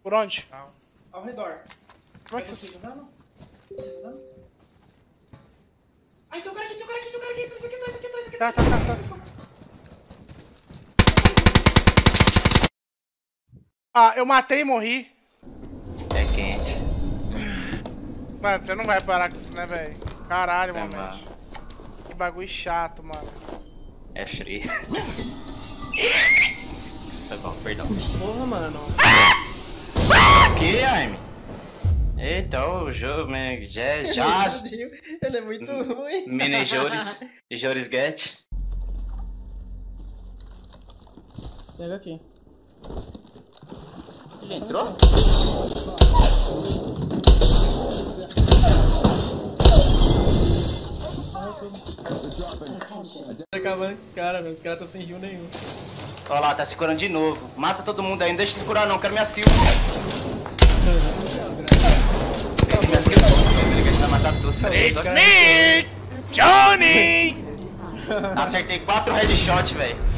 Por onde? Ao redor. Como é que você... Precisando? Precisando? Ai, tem um cara aqui, tem um cara aqui, tem um cara aqui. Esse aqui atrás, esse aqui atrás, esse aqui atrás. Tá. Ah, eu matei e morri. É quente. Mano, você não vai parar com isso, né, velho? Caralho, Vai, mano. Que bagulho chato, mano. É frio. Foi bom, perdão. Porra, mano. Que, Aime? Eita, o jogo, né? Já. Ele é muito ruim. Mini Joris Get. Pega aqui. Ele entrou? Tá acabando com os caras, velho. Os caras estão sem rio nenhum. Olha lá, tá se curando de novo. Mata todo mundo aí, não deixa de se curar não, quero minhas kills. Perdi minhas kills. Ele vai matar todos. It's me, Johnny! Acertei 4 headshots, velho.